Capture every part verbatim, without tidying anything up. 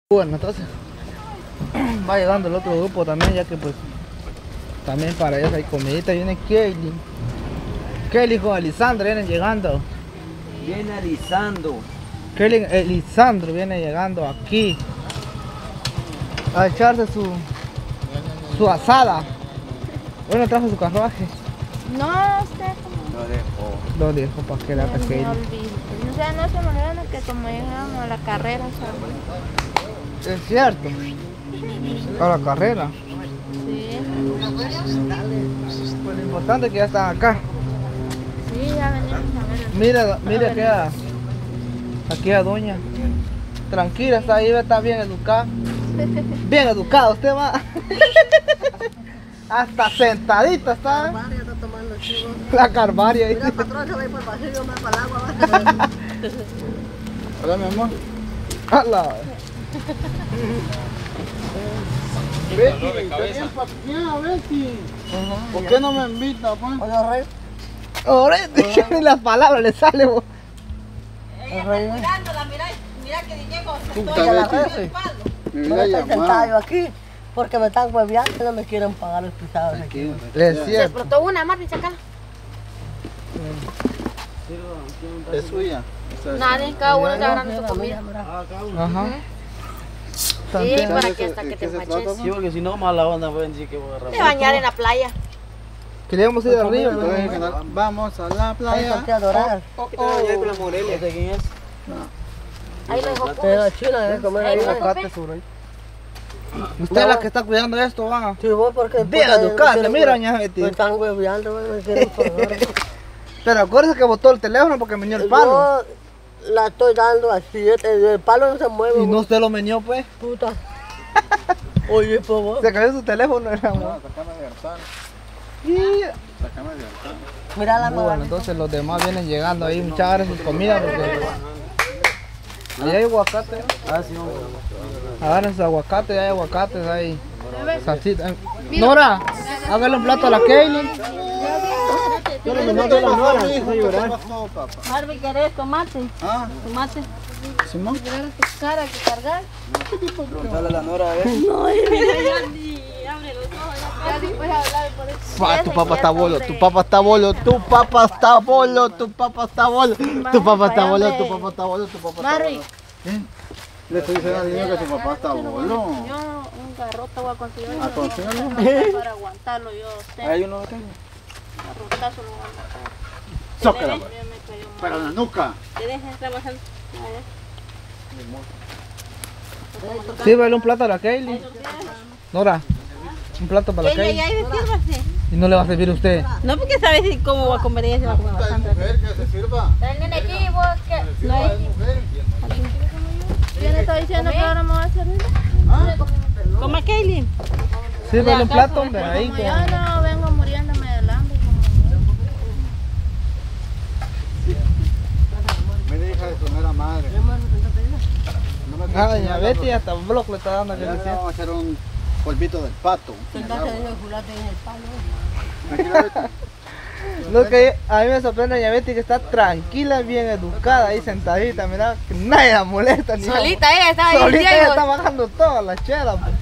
Bueno, entonces va llegando el otro grupo también, ya que pues también para ellos hay comidita. Viene Kelly, Kelly con Elisandro vienen llegando. Viene alisando. Kelly, Elisandro viene llegando aquí a echarse su su asada. Bueno, trajo su carruaje. No, usted como... Lo dejó. Lo dejo para que la Se me Kelly. olvidó. O sea, no se me olvidan que como llegaron a la carrera, ¿sabes? Es cierto. A la carrera. Sí. Pues lo importante es que ya están acá. Sí, ya venimos a ver. Mira, mira que a, aquí a doña. Tranquila, está ahí, está bien educada. Bien educada, usted va. Hasta sentadita está. La Carvaria está tomando chivo. La Carvaria ahí. Mira, patrón, se va a ir por el pasillo más para el agua. ¿Va? Hola, mi amor. Hola. Betty, tenía papilla, Betty. ¿Por qué no me invita, pues? Oye, rey. Ahora ni las palabras le sale. Vos. Mirándola, mira, mira que Diego se Puta, estoy a la Betty. red. Me No hubiera estoy sentada yo llamado. aquí porque me están hueveando y no me quieren pagar el pisado de aquí. Es Se cierto. explotó una, Marvin, saca. Es suya. Esa es- Nadie, cada uno te agarra Mira, su comida. mira, Ajá. Sí, También. para ¿Sabe que hasta qué- que qué te se empaches. trata, Sí, porque si no, mala onda pueden decir que voy a agarrar. De bañar en la playa. Queríamos ir al río. Entonces, ¿no? que no- Vamos a la Ahí playa. está a dorar. Oh, oh. con la Morelia. ¿De quién es? Ahí lo dejó. Pero la china debe comer ahí. Aguacate sobre ahí. Usted es la que está cuidando esto, va. Sí, vos porque... Bien porque educada, me quieren mira, hue- doña Betty. Me están hueveando, güey, me quieren pagar. Pero acuérdese que botó el teléfono porque meñó el palo. Yo la estoy dando así, el, el palo no se mueve. Y no usted lo meñó, pues. Puta. Oye, por favor. Se cayó su teléfono, era No, amor. sacame de hartar. Y Sacame de hartar. Mira la bueno, mano. entonces los demás vienen llegando ahí, muchas gracias sus comidas porque ahí hay aguacate. Ah, sí, hombre. Agarren sus aguacates, hay aguacates ahí. Salsita. Nora, hágale un plato a la Kaylin. Yo le mandé a la Nora, hijo, ¿qué pasó, papá? Marvin, ¿querés tomate? Ah, Tomate. Simón. ¿Querés tu cara que cargar? Preguntale a la Nora a ver. No, ya ni abre los ojos. Ya ni puedes hablar por eso. Pa, tu papá está bolo, tu papá está bolo, tu papá está bolo, tu papá está bolo, tu papá está bolo, tu papá está bolo, tu papá está Marvin. bolo. ¿Eh? Le estoy diciendo al niño que su papá está bolo. Yo un garrote voy a conseguir. ¿A consíguelo? Para aguantarlo yo. Usted. Hay uno acá. Garrotazo lo voy a matar. Zócala, Ya pues. me cayó mal. Para la nuca. Te dejes trabajar. Sírvale un plato a la Kaylin. Nora, un plato para la Ella Kaylin. ya iba a sírvase. Y no le va a servir a usted. No, porque sabes si cómo va a comer ella, se va a comer Puta de bastante. mujer que se sirva. El nene aquí, vos que. Sirva de mujer. ¿Quién está diciendo que ahora me va a servir? ¿Cómo Kaylin? Sírvale un plato, hombre, ahí Como con... yo no vengo muriéndome del hambre. Mira, hija de su mera madre. No me Ah, doña Betty hasta un bloque le está dando que Ya le decir. vamos a hacer un polvito del pato. en el agua. Tranquila, Betty. Lo que a mí me sorprende doña Betty que está tranquila, bien educada, ahí sentadita, mira, que nadie la molesta ni Solita ella estaba ahí. Solita ella Diego. está bajando todas las chelas. Pues.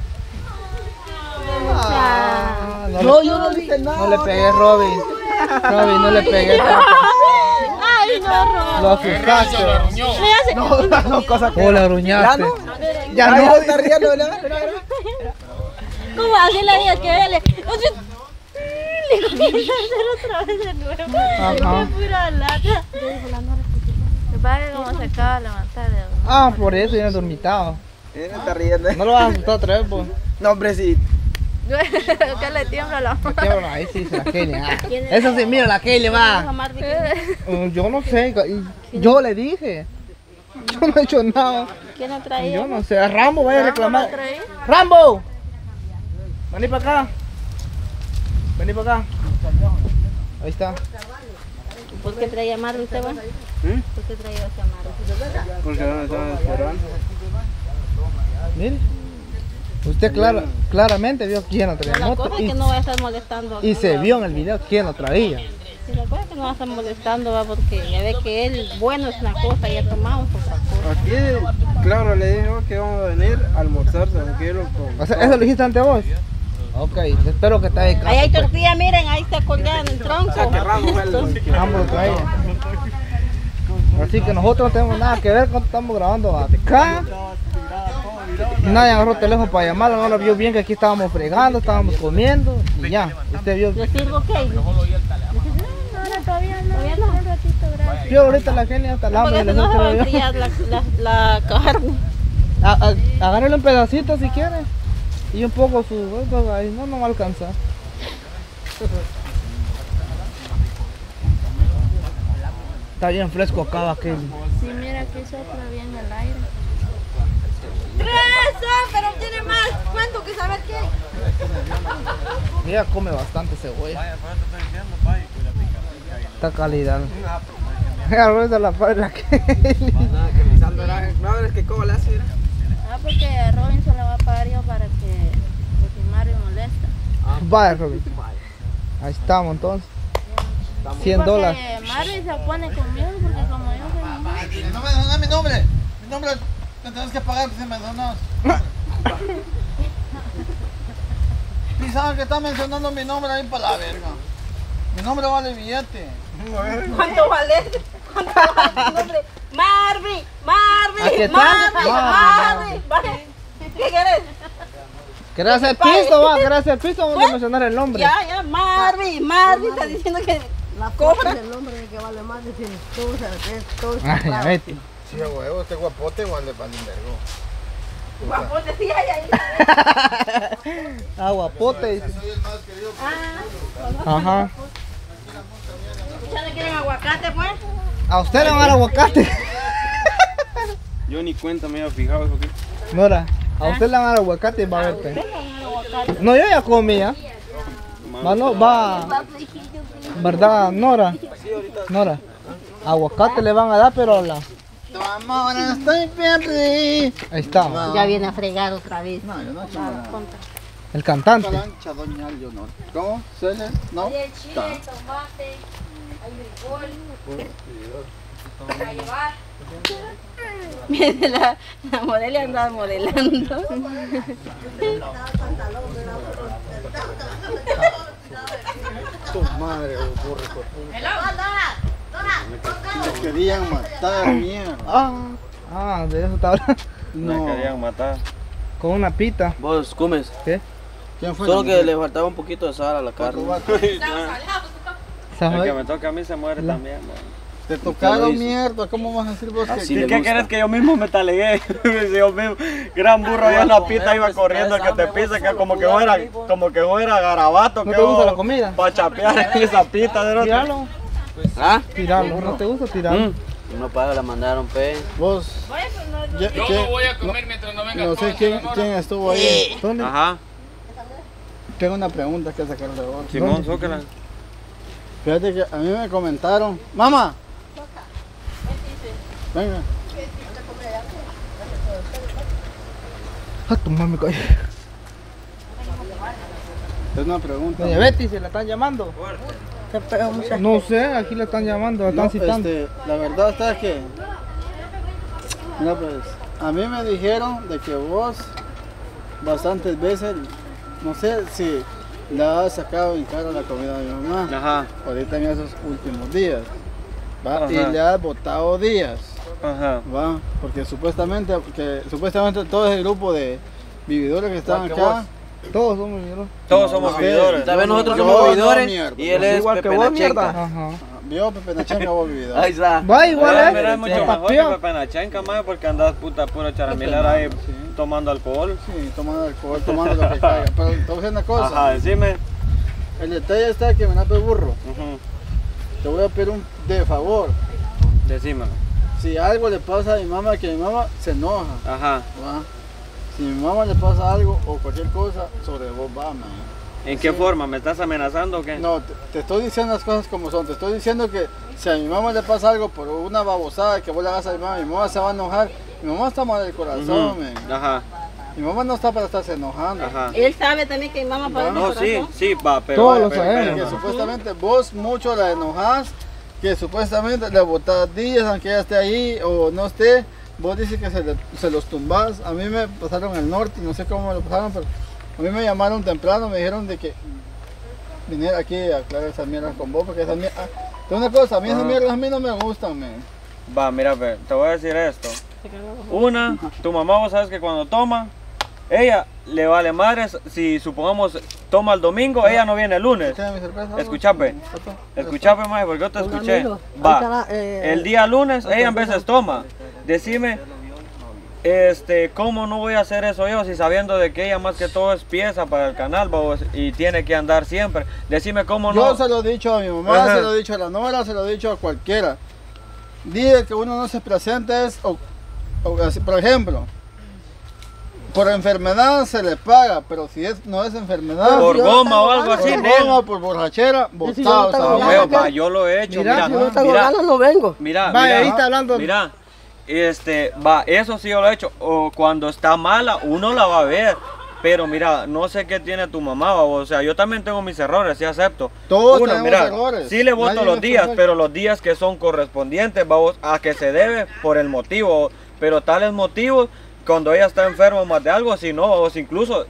Ah, no, No, le, yo no dije nada. no le pegué, Robin. Robin, no le pegué. Ay, no, Rob. Lo asustaste. No, no, cosa que... ¿Cómo le gruñaste? Ya no. está riendo, ¿Cómo así la día que vele? O sea, le comienza a hacer otra vez de nuevo. Ajá. Qué pura lata. Me parece como se acaba de levantar de Ah, por eso viene dormitado. Él está riendo. No lo vas a asustar otra vez, pues. No, hombre, sí. que le tiembla la mano. Qué bueno, ahí sí, dice la Kelly. Ah. Eso sí, mira, la Kelly va. Mm, Yo no sé, y yo le dije. Yo no he hecho nada. ¿Quién ha traído? Yo no sé. Rambo, vaya a ¿Rambo reclamar. lo traí? ¡Rambo! Vení para acá. Vení para acá. Ahí está. ¿Por qué traía a Marvin usted, va? ¿Mm? ¿Por qué traía a Marvin? Porque no me estaba esperando. Mire. Usted clara, claramente vio quién lo traía. La moto cosa es y, que no va a estar molestando. y se vio en el video quién lo traía. Y la cosa es que no va a estar molestando, va, porque ya ve que él, bueno es una cosa y ya tomamos otra cosa. Aquí Claro, le dijo que vamos a venir a almorzar tranquilo con... O sea, ¿eso lo dijiste ante vos? Ok, espero que te haya caso. Ahí hay pues. tortilla, miren, ahí está colgada en el tronco. O sea, que Ramos fue el... Ambos traían. Así que nosotros no tenemos nada que ver cuando estamos grabando acá. Nadie agarró el teléfono para llamarlo, no lo vio bien que aquí estábamos fregando, estábamos comiendo y ya. Usted vio. ¿Le sirvo qué? No, ahora todavía no. Todavía no. Un ratito, gracias. Yo ahorita la gente hasta la hambre Porque le no se va a hace enfriar la, la, la carne. Agárrele un pedacito si quiere. Y un poco su... Ahí no, no va a alcanzar. Está bien fresco acá, aquel. Sí, mira que sopla bien el aire. ¡Eso! Pero tiene más. ¿Cuánto que saber qué? Ella come bastante cebolla. Esta calidad. Agarró la padre aquel. No, es que cómo le hace. Ah, porque Robin se la va a pagar yo para que... Porque Mario molesta. Vaya, Robin. Ahí estamos entonces. cien dólares. Porque Mario se pone conmigo porque como yo soy mamá. No me donas mi nombre. Mi nombre me tienes que pagar si me donas. Pensaban que está mencionando mi nombre ahí para la verga. Mi nombre vale billete. ¿Cuánto vale? ¿Cuánto vale tu nombre? Marvin, Aquí Marvin, está. Marvin, Marvin. Marvin. ¿Qué querés? ¿Querés hacer pisto? Va, ¿querés hacer pisto? Vamos a mencionar el nombre. Ya, ya, Marvin, Marvin está diciendo que La cobra. cobra el nombre de que vale más de cien. Todo se ve, todo se Ay, ya ve. vete. Sí, huevo, este guapote vale para el vergo. Guapote, sí, ay, ay. Aguapote. dice. Soy el más querido. Ah, Ajá. ¿ya no quieren aguacate, pues? A usted le van a dar aguacate. Yo ni cuenta me había fijado eso aquí. Nora, a usted le van a dar aguacate y va a ver. pe. No, yo ya comía. Va, no, va. ¿Verdad, Nora? Nora. Aguacate le van a dar, pero la. Vamos, estoy bien. Ahí está. Ya viene a fregar otra vez. No, yo no he hecho nada. El cantante. Calancha, doña Leonor. ¿Cómo? ¿Cele? ¿No? Hay el chile, el tomate, hay frijol, para llevar. Miren, la, la modelo andaba modelando. Tu madre, burro. Me querían matar, mierda. Ah, ah, de eso está hablando. No. Me querían matar. Con una pita. Vos comes. ¿Qué? ¿Quién fue? Solo la que mujer? le faltaba un poquito de sal a la carne. Cuatro El ¿Sabes? que me toca a mí se muere La- también. man. Te Usted lo tocaron hizo. mierda, ¿cómo vas a decir vos que Así que- le ¿Qué gusta. querés que yo mismo me talegué? yo mismo, gran burro allá en la pista iba corriendo que te pisa que como que fuera, como que fuera garabato. ¿No que te gusta vos- la comida? Pa' chapear en esa pista. ¿no? Tíralo. ¿Ah? Tíralo. ¿No te gusta tirarlo? No paga, la mandaron, pe. vos? Yo Yo no voy a comer mientras no venga No sé quién, quién estuvo ahí. ¿Dónde? Ajá. Tengo una pregunta que sacar de vos. Simón, zócala. Fíjate que a mí me comentaron, mamá. Venga. Ah, tu mami, coño. Es una pregunta. Doña Betty, ¿se la están llamando? Te pego mucha. No sé, aquí la están llamando, la están No, citando. este, la verdad está que, mira pues, a mí me dijeron de que vos bastantes veces, no sé si le has sacado en cara la comida a mi mamá, Ajá. ahorita en esos últimos días, ¿va? Ajá. Y le has botado días, Ajá. ¿va? Porque supuestamente, que supuestamente todo ese grupo de vividores que están Igual que acá, Todos somos vividores. Todos somos Ok. vividores. Tal vez nosotros Yo somos no, vividores mierda. y él es Igual que Pepe vos, Nachenca. mierda. Ajá. vio Pepe Nachenca vos vividor. Ahí está. Va igual, Pero ¿eh? mira, es mucho Se mejor que papió. Pepe Nachenca, mae, porque andas puta puro charamilar ahí Sí. tomando alcohol. Sí, tomando alcohol, tomando lo que caiga. Pero te voy a decir una cosa. Ajá, decime. El detalle está que me nape burro. Ujú, Te voy a pedir un de favor. Decímelo. Si algo le pasa a mi mamá, que mi mamá se enoja. Ajá. ¿va? Si mi mamá le pasa algo o cualquier cosa, sobre vos va, man. ¿En qué forma? ¿Me estás amenazando o qué? No, te, te estoy diciendo las cosas como son. Te estoy diciendo que si a mi mamá le pasa algo por una babosada que vos le hagas a mi mamá, mi mamá se va a enojar. Mi mamá está mal del corazón, Ujú, man. Ajá, Mi mamá no está para estarse enojando. ajá. Él sabe también que mi mamá para No, sí, sí, va, pero... Todos lo pero- sabemos. Que pero- supuestamente vos mucho la enojás, que supuestamente le botás días aunque ella esté ahí o no esté, vos dices que se, le- se los tumbás. A mí me pasaron al norte, no sé cómo me lo pasaron, pero a mí me llamaron temprano, me dijeron de que viniera aquí a aclarar esas mierdas con vos, porque esas mierdas... Ah, una cosa, a mí esas mierdas a mí no me gustan, man. Va, mira, ve, te voy a decir esto. Una, tu mamá, vos sabes que cuando toma, ella le vale madres. Si supongamos toma el domingo, ella no viene el lunes. ¿Qué mi cerveza? Escuchape, escuchape, mae, porque yo te Un escuché. amigo, ahí Va, está la, eh, el día lunes ella en veces toma. Decime, este, ¿cómo no voy a hacer eso yo si sabiendo de que ella más que todo es pieza para el canal, babos, y tiene que andar siempre? Decime cómo Yo no. se lo he dicho a mi mamá, Ajá. se lo he dicho a la Nora, se lo he dicho a cualquiera. Dije que uno no se presente es, o, o así, por ejemplo, por enfermedad se le paga, pero si es, no es enfermedad, Por yo goma tengo o algo ganas, así, por nel. goma, por borrachera, yo no botado. tengo Ah, ¿sabes? ganas. huevo, va, yo lo he hecho, Mira, mira, Si no tengo mira, ganas, no vengo. mira, Vaya, mira, ahí está hablando. mira, este, va, eso sí yo lo he hecho. O cuando está mala, uno la va a ver. Pero mira, no sé qué tiene tu mamá, babos. O sea, yo también tengo mis errores, sí acepto. Todos Uno, tenemos mira, errores. sí le voto Nadie los es días, perfecto. pero los días que son correspondientes, babos, a que se debe por el motivo. Pero tales motivos, cuando ella está enferma más de algo, si no, babos, incluso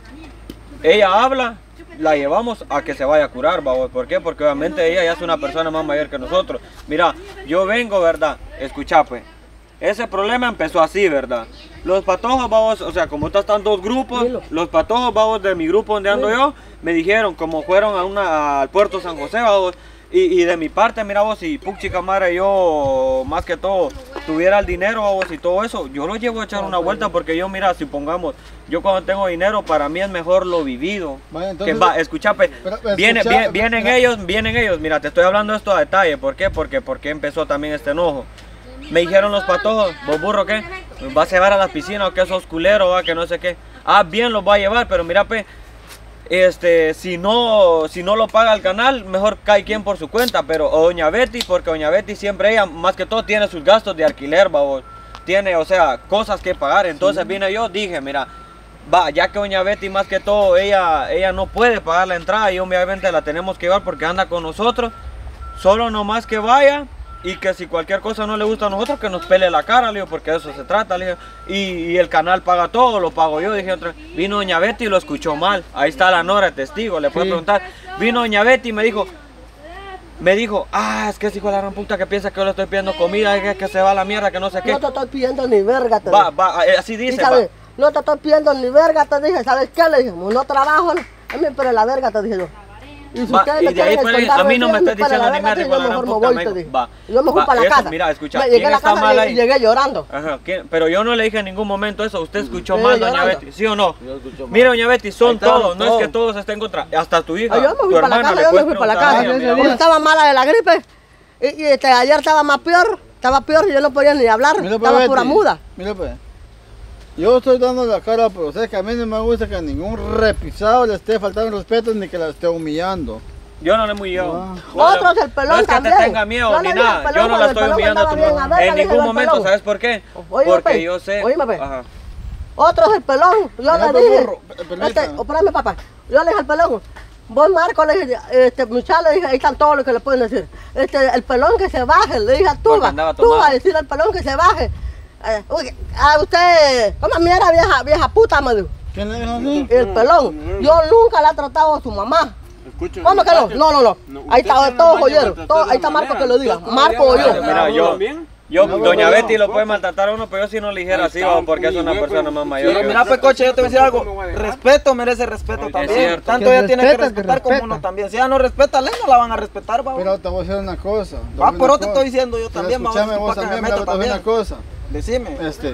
ella habla, la llevamos a que se vaya a curar, babos. ¿Por qué? Porque obviamente ella ya es una persona más mayor que nosotros. Mira, yo vengo, ¿verdad? Escucha, pues. Ese problema empezó así, ¿verdad? Los patojos, babos, o sea, como están dos grupos, los patojos, babos, de mi grupo donde ando yo, me dijeron, como fueron a una, al puerto San José, babos, y, y de mi parte, mira vos, si Puchi Camara yo, más que todo, tuviera el dinero, babos, y todo eso, yo lo llevo a echar una vuelta, porque yo, mira, si pongamos, yo cuando tengo dinero, para mí es mejor lo vivido. Vaya, entonces- que va, escucha, pe, Pero, escucha, viene, viene- vienen mira. ellos, vienen ellos, mira, te estoy hablando esto a detalle, ¿por qué? Porque, porque empezó también este enojo. Me dijeron los patojos, vos burro, ¿qué? ¿Nos vas a llevar a la piscina o qué sos culero, va? Que no sé qué. Ah, bien, los va a llevar, pero mira, pe, este, si no, si no lo paga el canal, mejor cae quien por su cuenta, pero o doña Betty, porque doña Betty siempre ella, más que todo, tiene sus gastos de alquiler, babos. Tiene, o sea, cosas que pagar. Entonces vine yo, dije, mira, va, ya que doña Betty, más que todo, ella, ella no puede pagar la entrada y obviamente la tenemos que llevar porque anda con nosotros. Solo nomás que vaya. Y que si cualquier cosa no le gusta a nosotros, que nos pele la cara, le digo, porque de eso se trata, le digo. Y, y el canal paga todo, lo pago yo. Dije, otra, vino doña Betty y lo escuchó mal. Ahí está la Nora, testigo, le puede Sí. preguntar. Vino doña Betty y me dijo, me dijo, ah, es que ese hijo de la gran puta que piensa que yo le estoy pidiendo comida, es que, que se va a la mierda, que no sé qué. No te estoy pidiendo ni verga, te Va, dije. va, eh, así Y dice, sabes, va. no te estoy pidiendo ni verga, te dije. ¿Sabes qué? Le dije, no trabajo, no. A mí, pero la verga, te dije yo. Y si Va, ustedes y me de ahí quieren fue, esconder a mí no me recién, estás para diciendo la ni verga, mierda, yo hijo de la mejor gran me puta, voy, me te dijo, dije. va, Yo me fui va, para la eso, casa. mira, escucha, Me llegué a ¿quién la está casa mal y ahí? llegué llorando. Ajá, ¿quién? Pero yo no le dije en ningún momento eso, usted escuchó Sí, mal, doña llorando. Betty, ¿sí o no? Mire, doña Betty, son Ahí estamos todos, no es todos. que todos estén contra, hasta tu hija, Ah, yo me fui tu para la hermana, casa, le yo me puedes fui para la preguntar a casa. ella, mira, Ese Como día. estaba mala de la gripe. Y, y este, ayer estaba más peor. Estaba peor y yo no podía ni hablar. Mira, pues, Estaba Betty, pura muda. Mira, pues. Yo estoy dando la cara por ustedes, que a mí no me gusta que ningún repisado le esté faltando respeto ni que la esté humillando. Yo no le muy yo. Ah. Otro es el pelón No es que también. te tenga miedo Yo ni le dije al nada, pelón yo no cuando la el estoy pelón humillando a tu andaba bien, mamá. a ver, En le dije ningún al momento, pelón. ¿sabes por qué? Oíme, Porque pues, yo sé. oíme, pues. Ajá. Otro es el pelón. Yo Mira, le pues, dije. burro, permítame. Este, oh, espérame, papá. Yo le dije al pelón. Vos, Marco, le dije, este, muchacho, le dije, ahí están todos los que le pueden decir. Este, el pelón que se baje, le dije a Porque Tuba. andaba Tú vas tomado. a decir al pelón que se baje. Eh, uy, a usted, ¿cómo mierda, vieja, vieja puta, me dijo? ¿Quién le dijo así? El pelón. Yo nunca le he tratado a su mamá. Escucha, ¿Cómo que no? No, no, no. No, Ahí usted está, se todos no oyeron. vaya a Todo- ahí está tratar de Marco manera. que lo diga. Entonces, Marco ¿cómo oyó. le Mira, llama? yo, ¿Bien? yo, No, doña no, Betty no. lo puede maltratar a uno, pero yo sí no le dijera así, Está va, porque es una muy persona hueco. más Sí, mayor. Pero que mira, yo. pues, coche, yo te voy a decir algo. ¿Cómo me voy a dejar? Respeto merece respeto Es también. cierto. Tanto Que ella tiene que respeta, que respetar como respeta. uno también. Si ella no respeta, a él no la van a respetar, va. Pero te voy a decir una cosa. te voy a Va, decir pero una te cosa. estoy diciendo yo Pero también, va. escúchame Vamos, vos para que también, me mira, meta te voy a decir una también. cosa. Decime. Este,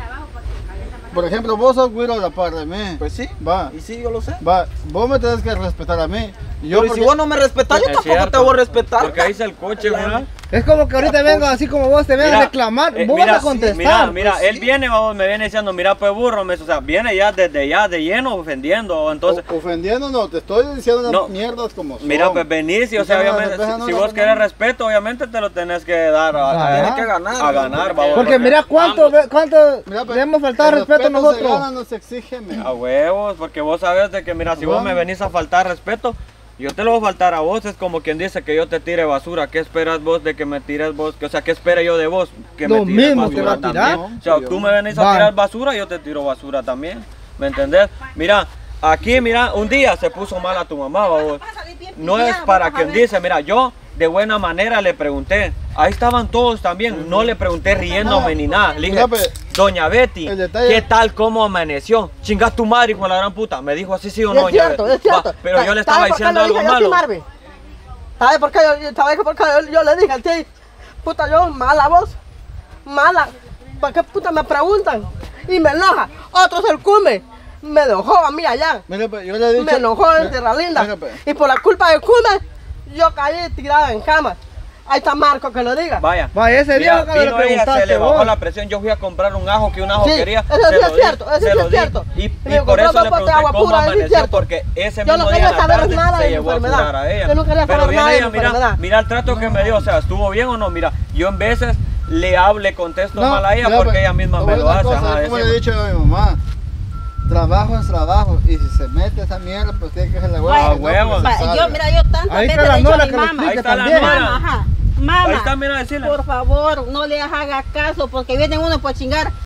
por ejemplo, vos sos güiro a la par de mí. Pues sí. Va, Y sí, yo lo sé. va, vos me tenés que respetar a mí. Y yo Pero y porque- si vos no me respetas, yo Es tampoco cierto, te voy a respetar. Porque ahí está el coche, ¿verdad? Es como que ahorita vengo así como vos te vengas a reclamar. eh, Vos mira, vas a contestar. Mira, mira, Pues él sí. viene, vamos, me viene diciendo, mira, pues burro, me, o sea, viene ya desde ya de lleno ofendiendo, entonces, O- ofendiendo no, te estoy diciendo las No. mierdas como son. mira, pues venís y, o sea, Escúchame, obviamente, cerveza si, no si la vos ponemos. querés respeto, obviamente te lo tenés que dar a, a- Ajá. Tienes que ganar. a ganar, vamos. Porque mira cuánto, ve- cuánto Mira, pues, le hemos faltado el respeto a Se nosotros. gana, no se exige, men. A huevos, porque vos sabes de que, mira, si vos Vamos. me venís a faltar respeto, yo te lo voy a faltar a vos, es como quien dice que yo te tire basura. ¿Qué esperas vos de que me tires vos? O sea, ¿qué espero yo de vos? Que Lo me tires mismo te va basura a tirar. también. O sea, tú me venís a Va. tirar basura, yo te tiro basura también. ¿Me entendés? Mira, aquí, mira, un día se puso mal a tu mamá, vos. No es para quien dice, mira, yo de buena manera le pregunté. Ahí estaban todos también. No le pregunté riéndome ni nada. Le dije, Mira, pues, doña Betty, el detalle- ¿qué tal cómo amaneció? Chingas tu madre con la gran puta. Me dijo así, sí o Y no, es doña cierto, Betty. es cierto. Va, pero yo le estaba ¿Sabe por qué diciendo le algo dije yo a ti, malo. Marvin? ¿Sabes por qué yo, ¿sabes por qué yo, yo le dije a ti? Puta, yo, mala voz. Mala. ¿Por qué puta me preguntan? Y me enoja. Otro se el cume. Me enojó a mí allá. Mira, pues, yo le he dicho. Me enojó en Mira, Tierra Linda. mira, pues. Y por la culpa del cume, yo caí tirada en cama. Ahí está Marco que lo diga. Vaya. Vaya, ese Mira, día que le vino ella, se preguntaste le bajó vos. la presión. Yo fui a comprar un ajo que un ajo Sí, quería. eso sí se es lo di, cierto, eso se sí lo es di. cierto. Y, Y y me por compró eso dos le botes de pregunté agua cómo pura, eso sí es amaneció, cierto. porque ese Yo no mismo quería día en la saber tarde nada de se mi llevó a enfermedad. curar a ella. Yo no quería Pero saber viene nada de ella, mi mira, enfermedad. mira el trato que me dio, o sea, ¿estuvo bien o no? Mira, yo en veces le hablo, le contesto No, mal a ella mira, porque pues, ella misma te me voy a lo una hace. cosa, Ajá, como le he decime. dicho a mi mamá, trabajo es trabajo, y si se mete esa mierda, pues tiene que ser la hueva. Ah, si no, huevo. pues, se Va, salga. yo, mira, yo tantas Ahí veces está la le he dicho Nora a mi que lo mamá. Ahí explica está la también. Nora. Mamá, ajá. Ahí Mamá, está, mira, decirle. por favor, no le haga caso porque viene uno por chingar.